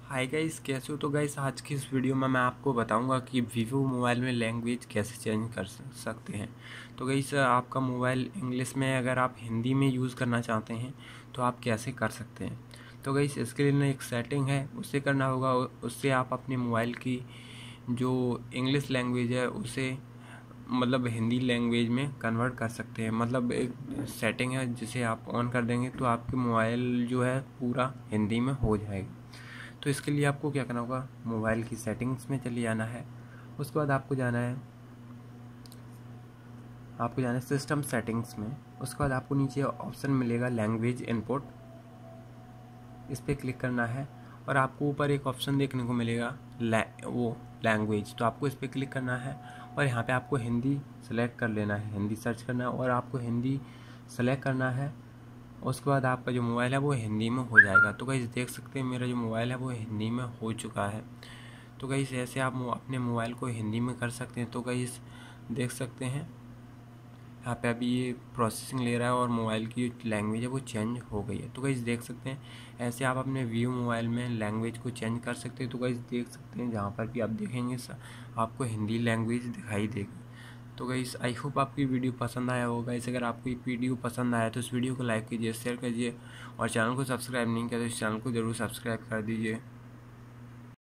Hi guys, कैसे हो? तो गाइस आज की इस वीडियो में मैं आपको बताऊंगा कि वीवो मोबाइल में लैंग्वेज कैसे चेंज कर सकते हैं। तो गाइस आपका मोबाइल इंग्लिश में अगर आप हिंदी में यूज़ करना चाहते हैं तो आप कैसे कर सकते हैं। तो गाइस इसके लिए एक सेटिंग है, उससे करना होगा। उससे आप अपने मोबाइल की जो इंग्लिश लैंग्वेज है उसे मतलब हिंदी लैंग्वेज में कन्वर्ट कर सकते हैं। मतलब एक सेटिंग है जिसे आप ऑन कर देंगे तो आपके मोबाइल जो है पूरा हिंदी में हो जाएगा। तो इसके लिए आपको क्या करना होगा, मोबाइल की सेटिंग्स में चले जाना है। उसके बाद आपको जाना है सिस्टम सेटिंग्स में। उसके बाद आपको नीचे ऑप्शन मिलेगा लैंग्वेज इनपुट, इस पर क्लिक करना है और आपको ऊपर एक ऑप्शन देखने को मिलेगा वो लैंग्वेज, तो आपको इस पर क्लिक करना है और यहाँ पे आपको हिंदी सेलेक्ट कर लेना है, हिंदी सर्च करना है और आपको हिंदी सेलेक्ट करना है। उसके बाद आपका जो मोबाइल है वो हिंदी में हो जाएगा। तो गाइस देख सकते हैं मेरा जो मोबाइल है वो हिंदी में हो चुका है। तो गाइस ऐसे आप अपने मोबाइल को हिंदी में कर सकते हैं। तो गाइस देख सकते हैं यहाँ पे अभी ये प्रोसेसिंग ले रहा है और मोबाइल की जो लैंग्वेज है वो चेंज हो गई है। तो गाइस देख सकते हैं ऐसे आप अपने वीवो मोबाइल में लैंग्वेज को चेंज कर सकते हैं। तो गाइस देख सकते हैं जहाँ पर भी आप देखेंगे आपको हिंदी लैंग्वेज दिखाई देगी। तो गाइस आई होप आपकी वीडियो पसंद आया होगा। गाइस अगर आपको ये वीडियो पसंद आया तो इस वीडियो को लाइक कीजिए, शेयर कीजिए और चैनल को सब्सक्राइब नहीं किया तो इस चैनल को ज़रूर सब्सक्राइब कर दीजिए।